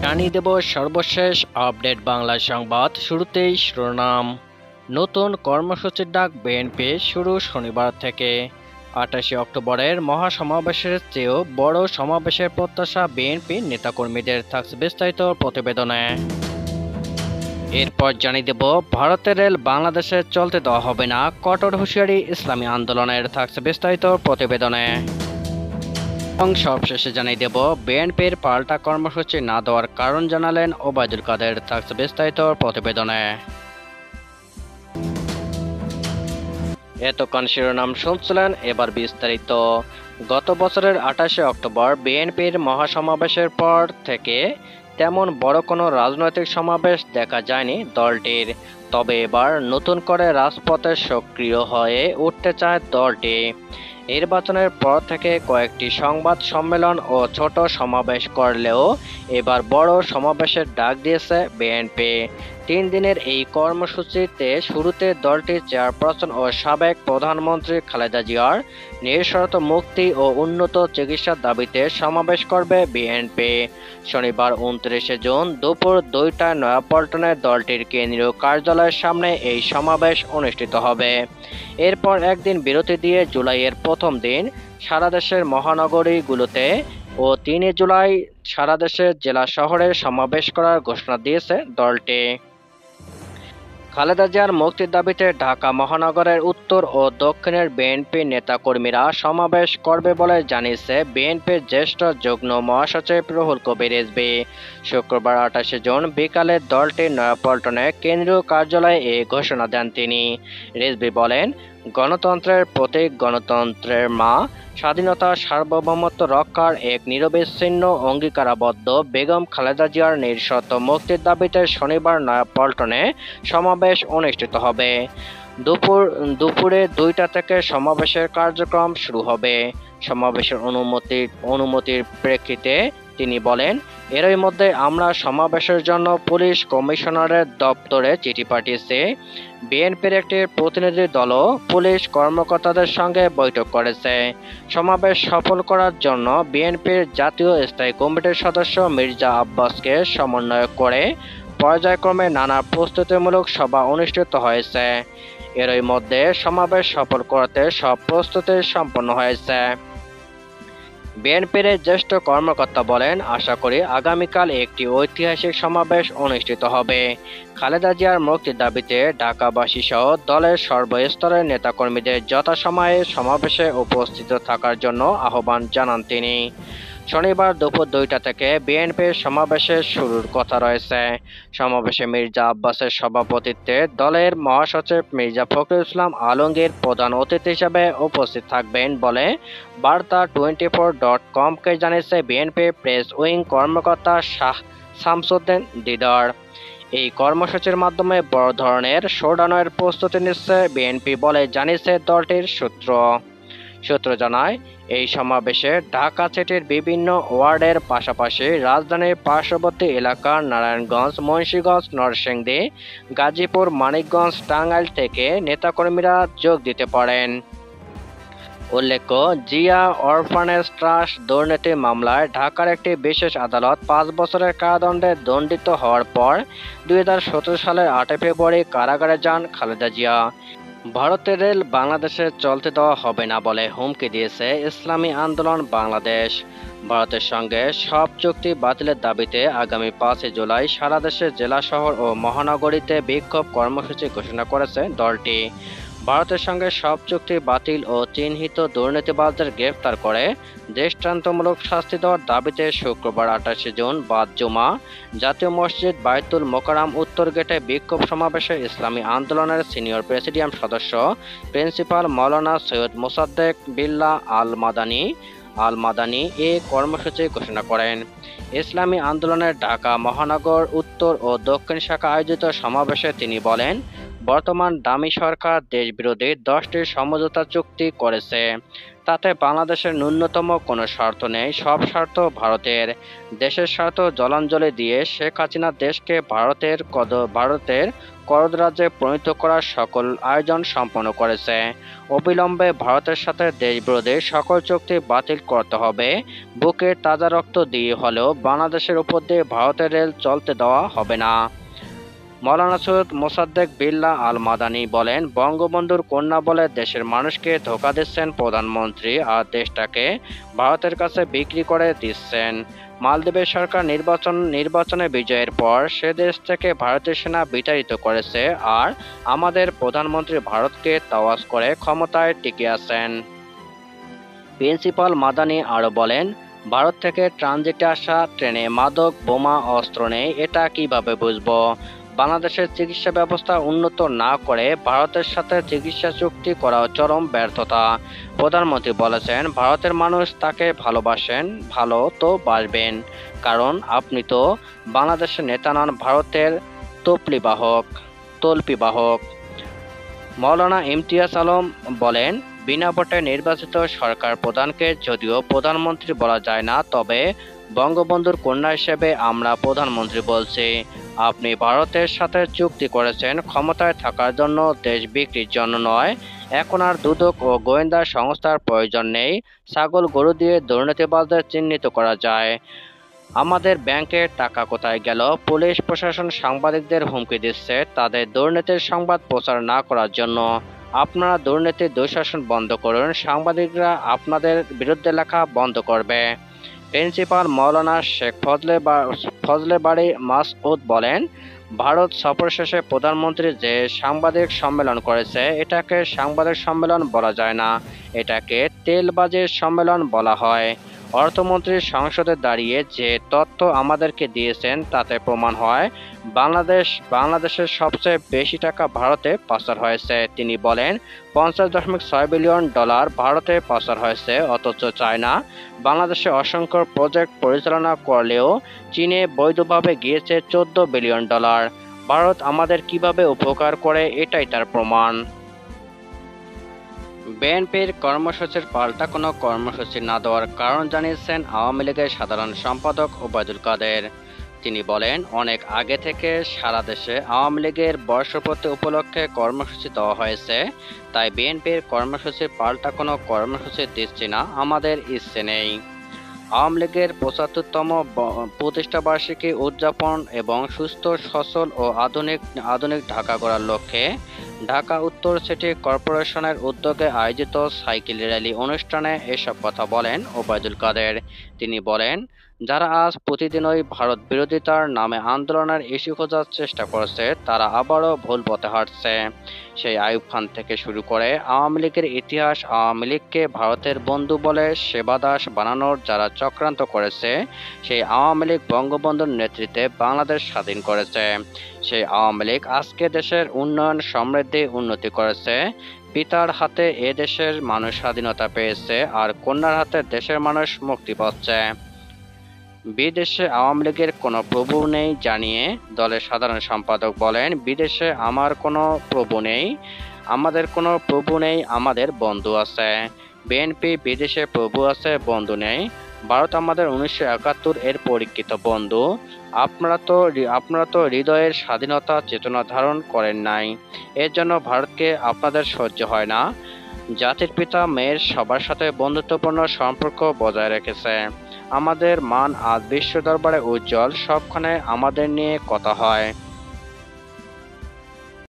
জানিয়ে দেব সর্বশেষ আপডেট বাংলা সংবাদ। শুরুতেই শিরোনাম। নতুন কর্মসূচির ডাক বিএনপি শুরু শনিবার থেকে। 28 অক্টোবরের মহাসমাবেশের চেয়েও বড় সমাবেশের প্রত্যাশা বিএনপি নেতাকর্মীদের, থাকছে বিস্তারিত প্রতিবেদনে। এরপর জানিয়ে দেব ভারতের রেল বাংলাদেশে চলতে দেওয়া হবে না, কঠোর হুঁশিয়ারি ইসলামী আন্দোলনের, থাকছে বিস্তারিত প্রতিবেদনে। এবং সবশেষে জানিয়ে দেব বিএনপির পাল্টা কর্মসূচি না দেওয়ার কারণ জানালেন ওবায়দুল কাদের, থাকছে বিস্তারিত প্রতিবেদনে। এতক্ষণ শিরোনাম শুনছিলেন, এবার বিস্তারিত। গত বছরের 28 অক্টোবর বিএনপির মহাসমাবেশের পর থেকে তেমন বড় কোনো রাজনৈতিক সমাবেশ দেখা যায়নি দলটির। তবে এবার নতুন করে রাজপথে সক্রিয় হয়ে উঠতে চায় দলটি। নির্বাচনের পর থেকে কয়েকটি সংবাদ সম্মেলন ও ছোট সমাবেশ করলেও এবার বড় সমাবেশের ডাক দিয়েছে বিএনপি। 3 দিনের এই কর্মসূচিতে শুরুতে দলটির চেয়ারপারসন ও সাবেক প্রধানমন্ত্রী খালেদা জিয়ার নিঃশর্ত মুক্তি ও উন্নত চিকিৎসার দাবিতে সমাবেশ করবে বিএনপি। শনিবার 29 জুন দুপুর 2টায় নয়াপল্টনে দলটির কেন্দ্রীয় কার্যালয়ের সামনে এই সমাবেশ অনুষ্ঠিত হবে। এরপর একদিন বিরতি দিয়ে জুলাইয়ের প্রথম দিন সারা দেশের মহানগরীগুলোতে ও 3 জুলাই সারা দেশের জেলা শহরে সমাবেশ করার ঘোষণা দিয়েছে দলটি। খালেদা জিয়ার মুক্তির দাবিতে ঢাকা মহানগরের উত্তর ও দক্ষিণের বিএনপি নেতাকর্মীরা সমাবেশ করবে বলে জানিয়েছে বিএনপির জ্যেষ্ঠ যুগ্ম মহাসচিব রুহুল কবির রিজভী। শুক্রবার 28 জুন বিকালে দলটির নয়াপল্টনে কেন্দ্রীয় কার্যালয়ে এই ঘোষণা দেন তিনি। রিজভী বলেন, গণতন্ত্রের প্রতীক, গণতন্ত্রের মা, স্বাধীনতা সার্বভৌমত্ব রক্ষার এক নিরবিচ্ছিন্ন অঙ্গীকারাবদ্ধ বেগম খালেদা জিয়ার নিঃশর্ত মুক্তির দাবিতে শনিবার নয়াপল্টনে সমাবেশ অনুষ্ঠিত হবে। দুপুরে 2টা থেকে সমাবেশের কার্যক্রম শুরু হবে। সমাবেশের অনুমতির প্রেক্ষিতে তিনি বলেন, এরই মধ্যে আমরা সমাবেশের জন্য পুলিশ কমিশনারের দপ্তরে চিঠি পাঠিয়েছি। বিএনপির একটি প্রতিনিধি দলও পুলিশ কর্মকর্তাদের সঙ্গে বৈঠক করেছে। সমাবেশ সফল করার জন্য বিএনপির জাতীয় স্থায়ী কমিটির সদস্য মির্জা আব্বাসকে সমন্বয় করে পর্যায়ক্রমে নানা প্রস্তুতিমূলক সভা অনুষ্ঠিত হয়েছে। এরই মধ্যে সমাবেশ সফল করতে সব প্রস্তুতি সম্পন্ন হয়েছে। বিএনপির জ্যেষ্ঠ কর্মকর্তা বলেন, আশা করি আগামীকাল একটি ঐতিহাসিক সমাবেশ অনুষ্ঠিত হবে। খালেদা জিয়ার মুক্তির দাবিতে ঢাকাবাসী সহ দলের সর্বস্তরের নেতাকর্মীদের যথাসময়ে সমাবেশে উপস্থিত থাকার জন্য আহ্বান জানান তিনি। শনিবার দুপুর 2টা থেকে বিএনপির সমাবেশের শুরুর কথা রয়েছে। সমাবেশে মির্জা আব্বাসের সভাপতিত্বে দলের মহাসচিব মির্জা ফখরুল ইসলাম আলমগীর প্রধান অতিথি হিসেবে উপস্থিত থাকবেন বলে বার্তা24.com-কে জানিয়েছে বিএনপি প্রেস উইং কর্মকর্তা শামসুদ্দিন দিদার। এই কর্মসূচির মাধ্যমে বড় ধরনের শোডাউনের প্রস্তুতি নিচ্ছে বিএনপি বলে জানিয়েছে দলটির সূত্র জানায়, এই সমাবেশে ঢাকা সিটির বিভিন্ন ওয়ার্ডের পাশাপাশি রাজধানীর পার্শ্ববর্তী এলাকা নারায়ণগঞ্জ, মুন্সিগঞ্জ, নরসিংদী, গাজীপুর, মানিকগঞ্জ, টাঙ্গাইল থেকে নেতাকর্মীরা যোগ দিতে পারেন। উল্লেখ্য, জিয়া অরফানেজ ট্রাস্ট দুর্নীতি মামলায় ঢাকার একটি বিশেষ আদালত 5 বছরের কারাদণ্ডে দণ্ডিত হওয়ার পর 2017 সালের 8 ফেব্রুয়ারি কারাগারে যান খালেদা জিয়া। ভারতের রেল বাংলাদেশে চলতে দেওয়া হবে না বলে হুমকি দিয়েছে ইসলামী আন্দোলন বাংলাদেশ। ভারতের সঙ্গে সব চুক্তি বাতিলের দাবিতে আগামী 5 জুলাই সারা দেশের জেলা শহর ও মহানগরীতে বিক্ষোভ কর্মসূচি ঘোষণা করেছে দলটি। ভারতের সঙ্গে সব চুক্তি বাতিল ও চিহ্নিত দুর্নীতিবাজদের গ্রেফতার করে দৃষ্টান্তমূলক শাস্তি দেওয়ার দাবিতে শুক্রবার 28 জুন বাদ জুমা জাতীয় মসজিদ বায়তুল মোকাররম উত্তর গেটে বিক্ষোভ সমাবেশে ইসলামী আন্দোলনের সিনিয়র প্রেসিডিয়াম সদস্য প্রিন্সিপাল মাওলানা সৈয়দ মোসাদ্দেক বিল্লাহ আল মাদানী এ কর্মসূচি ঘোষণা করেন। ইসলামী আন্দোলনের ঢাকা মহানগর উত্তর ও দক্ষিণ শাখা আয়োজিত সমাবেশে তিনি বলেন, বর্তমান দামি সরকার দেশবিরোধী 10টি সমঝোতা চুক্তি করেছে। তাতে বাংলাদেশের ন্যূনতম কোনো স্বার্থ নেই, সব স্বার্থ ভারতের। দেশের স্বার্থ জলাঞ্জলি দিয়ে শেখ হাসিনা দেশকে ভারতের করদরাজ্যে পরিণত করার সকল আয়োজন সম্পন্ন করেছে। অবিলম্বে ভারতের সাথে দেশবিরোধী সকল চুক্তি বাতিল করতে হবে। বুকে তাজা রক্ত দিয়ে হলেও বাংলাদেশের উপর দিয়ে ভারতের রেল চলতে দেওয়া হবে না। মাওলানা সৈয়দ মোসাদ্দেক বিল্লাহ আল মাদানী বলেন, বঙ্গবন্ধুর কন্যা বলে দেশের মানুষকে ধোঁকা দিচ্ছেন প্রধানমন্ত্রী, আর দেশটাকে ভারতের কাছে বিক্রি করে দিচ্ছেন। মালদ্বীপের সরকার নির্বাচনে বিজয়ের পর সে দেশ থেকে ভারতীয় সেনা বিতাড়িত করেছে, আর আমাদের প্রধানমন্ত্রী ভারতকে তাওয়াজ করে ক্ষমতায় টিকে আছেন। প্রিন্সিপাল মাদানী আরও বলেন, ভারত থেকে ট্রানজিটে আসা ট্রেনে মাদক, বোমা, অস্ত্র নেই, এটা কিভাবে বুঝবো? বাংলাদেশের চিকিৎসা ব্যবস্থা উন্নত না করে ভারতের সাথে চিকিৎসা চুক্তি করা চরম ব্যর্থতা। প্রধানমন্ত্রী বলেছেন, ভারতের মানুষ তাকে ভালোবাসেন, ভালো তো বাসবেন, কারণ আপনি তো বাংলাদেশের নেতা নন, ভারতের তল্পিবাহক। মাওলানা ইমতিয়াজ আলম বলেন, বিনা ভোটে নির্বাচিত সরকার প্রধানকে যদিও প্রধানমন্ত্রী বলা যায় না, তবে বঙ্গবন্ধুর কন্যা হিসেবে আমরা প্রধানমন্ত্রী বলছি। আপনি ভারতের সাথে চুক্তি করেছেন ক্ষমতায় থাকার জন্য, দেশ বিক্রির জন্য নয়। এখন আর দুদক ও গোয়েন্দা সংস্থার প্রয়োজন নেই। ছাগল গরু দিয়ে দুর্নীতিবাজদের চিহ্নিত করা যায়। আমাদের ব্যাংকের টাকা কোথায় গেল? পুলিশ প্রশাসন সাংবাদিকদের হুমকি দিচ্ছে তাদের দুর্নীতির সংবাদ প্রচার না করার জন্য। আপনারা দুর্নীতির দুঃশাসন বন্ধ করুন, সাংবাদিকরা আপনাদের বিরুদ্ধে লেখা বন্ধ করবে। প্রিন্সিপাল মাওলানা শেখ ফজলে বাড়ি মাসউদ বলেন, ভারত সফর শেষে প্রধানমন্ত্রী যে সাংবাদিক সম্মেলন করেছে, এটাকে সাংবাদিক সম্মেলন বলা যায় না, এটাকে তেলবাজির সম্মেলন বলা হয়। অর্থমন্ত্রী সংসদে দাঁড়িয়ে যে তথ্য আমাদেরকে দিয়েছেন তাতে প্রমাণ হয় বাংলাদেশের সবচেয়ে বেশি টাকা ভারতে পাচার হয়েছে। তিনি বলেন, $50.6 বিলিয়ন ভারতে পাচার হয়েছে, অথচ চায়না বাংলাদেশে অসংখ্য প্রজেক্ট পরিচালনা করলেও চীনে বৈধভাবে গিয়েছে $14 বিলিয়ন। ভারত আমাদের কিভাবে উপকার করে, এটাই তার প্রমাণ। বিএনপির কর্মসূচির পাল্টা কোনো কর্মসূচি না দেওয়ার কারণ জানিয়েছেন আওয়ামী লীগের সাধারণ সম্পাদক ওবায়দুল কাদের। তিনি বলেন, অনেক আগে থেকে সারা দেশে আওয়ামী লীগের বর্ষপূর্তি উপলক্ষে কর্মসূচি দেওয়া হয়েছে, তাই বিএনপির কর্মসূচির পাল্টা কোনো কর্মসূচি দিচ্ছি না, আমাদের ইচ্ছে নেই। আওয়ামী লীগের 75তম প্রতিষ্ঠাবার্ষিকী উদযাপন এবং সুস্থ, সচল ও আধুনিক ঢাকা গড়ার লক্ষ্যে ঢাকা উত্তর সিটি কর্পোরেশনের উদ্যোগে আয়োজিত সাইকেল র্যালি অনুষ্ঠানে এসব কথা বলেন ওবায়দুল কাদের। তিনি বলেন, যারা আজ প্রতিদিনই ভারত বিরোধিতার নামে আন্দোলনের ইস্যু খোঁজার চেষ্টা করছে, তারা আবারও ভুল পথে হাঁটছে। সেই আইয়ুব খান থেকে শুরু করে আওয়ামী লীগের ইতিহাস, আওয়ামী লীগকে ভারতের বন্ধু বলে সেবাদাস বানানোর যারা চক্রান্ত করেছে, সেই আওয়ামী লীগ বঙ্গবন্ধুর নেতৃত্বে বাংলাদেশ স্বাধীন করেছে। সেই আওয়ামী লীগ আজকে দেশের উন্নয়ন, সমৃদ্ধি, উন্নতি করেছে। পিতার হাতে এ দেশের মানুষ স্বাধীনতা পেয়েছে, আর কন্যার হাতে দেশের মানুষ মুক্তি পাচ্ছে। বিদেশে আওয়ামী লীগের কোনো প্রভু নেই জানিয়ে দলের সাধারণ সম্পাদক বলেন, বিদেশে আমার কোনো প্রভু নেই, আমাদের কোনো প্রভু নেই, আমাদের বন্ধু আছে। বিএনপি বিদেশে প্রভু আছে, বন্ধু নেই। ভারত আমাদের 1971 এর পরীক্ষিত বন্ধু। আপনারা তো হৃদয়ের স্বাধীনতা চেতনা ধারণ করেন নাই, এর জন্য ভারতকে আপনাদের সহ্য হয় না। জাতির পিতা মেয়ের সবার সাথে বন্ধুত্বপূর্ণ সম্পর্ক বজায় রেখেছে। আমাদের মান আজ বিশ্ব দরবারে উজ্জ্বল, সবখানে আমাদের নিয়ে কথা হয়।